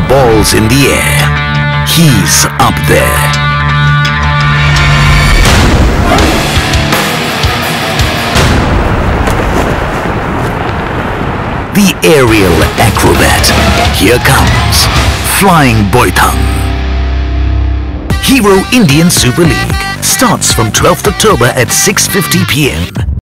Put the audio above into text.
balls in the air. He's up there. The aerial acrobat. Here comes Flying Boithang. Hero Indian Super League starts from 12th October at 6:50 p.m.